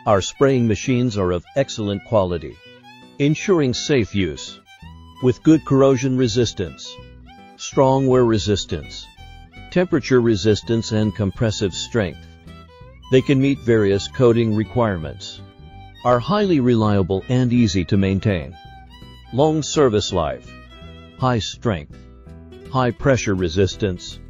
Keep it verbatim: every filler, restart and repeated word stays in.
Our spraying machines are of excellent quality, ensuring safe use, with good corrosion resistance, strong wear resistance, temperature resistance, and compressive strength. They can meet various coating requirements, are highly reliable and easy to maintain. Long service life, high strength, high pressure resistance,